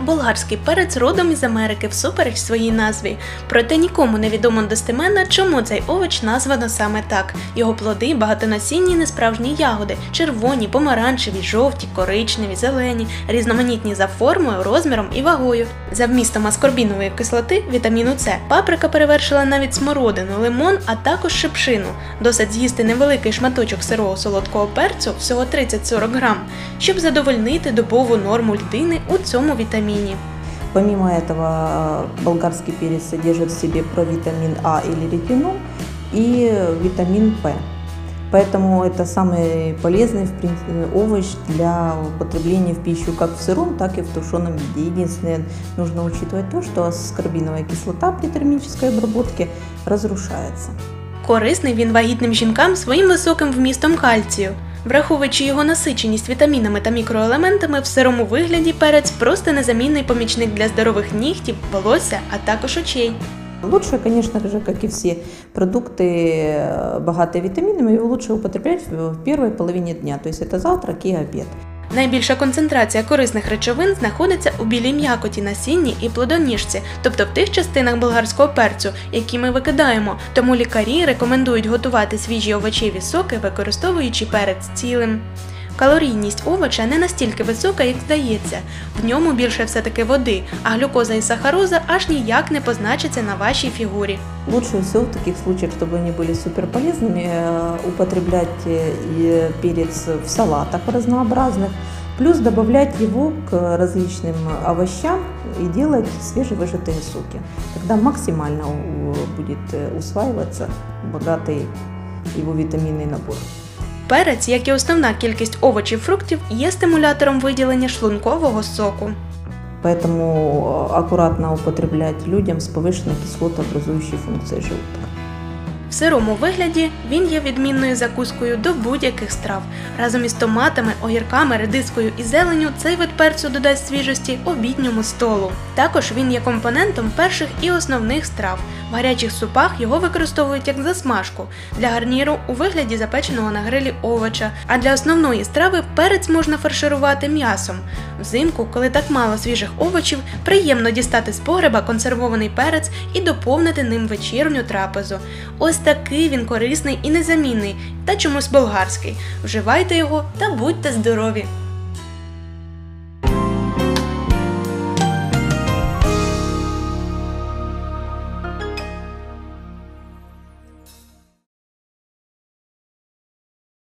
Болгарський перець родом із Америки всупереч своїй назві. Проте нікому не відомо достеменно, чому цей овоч названо саме так. Його плоди – багатонасінні несправжні ягоди – червоні, помаранчеві, жовті, коричневі, зелені, різноманітні за формою, розміром і вагою. За вмістом аскорбінової кислоти, вітаміну С, паприка перевершила навіть смородину, лимон, а також шипшину. Досить з'їсти невеликий шматочок сирого солодкого перцю, всього 30-40 грам, щоб задовольнити добову норму людини у цьому вітаміні. Помимо этого, болгарский перец содержит в себе провитамин А или ретинол и витамин П. Поэтому это самый полезный, в принципе, овощ для употребления в пищу как в сыром, так и в тушеном виде. Единственное, нужно учитывать то, что аскорбиновая кислота при термической обработке разрушается. Корисний він вагітним жінкам своїм високим вмістом кальцію. Враховуючи його насиченість вітамінами та мікроелементами, в сирому вигляді перець просто незамінний помічник для здорових нігтів, волосся, а також очей. Лучше, конечно же, как и все продукты, богатые витаминами, его лучше употреблять в первой половине дня, то есть это завтрак и обед. Найбільша концентрація корисних речовин знаходиться у білій м'якоті, насінні і плодоніжці, тобто в тих частинах болгарського перцю, які ми викидаємо. Тому лікарі рекомендують готувати свіжі овочеві соки, використовуючи перець цілим. Калорійність овоча не настільки висока, як здається. В ньому більше все-таки води, а глюкоза і сахароза аж ніяк не позначаться на вашій фігурі. Лучше всего в таких случаях, чтобы они были суперполезными, употреблять перец в салатах разнообразных, плюс добавлять его к различным овощам и делать свежевыжатые соки. Тогда максимально будет усваиваться богатый его витаминный набор. Перець, як і основна кількість овочів-фруктів, є стимулятором виділення шлункового соку. Поэтому аккуратно употреблять людям с повышенной кислотообразующей функцией желудка. В сирому вигляді він є відмінною закускою до будь-яких страв. Разом із томатами, огірками, редискою і зеленню цей вид перцю додасть свіжості обідньому столу. Також він є компонентом перших і основних страв. В гарячих супах його використовують як засмажку, для гарніру у вигляді запеченого на грилі овоча, а для основної страви перець можна фарширувати м'ясом. Взимку, коли так мало свіжих овочів, приємно дістати з погреба консервований перець і доповнити ним вечірню трапезу. Ось такий він корисний і незамінний, та чомусь болгарський. Вживайте його та будьте здорові!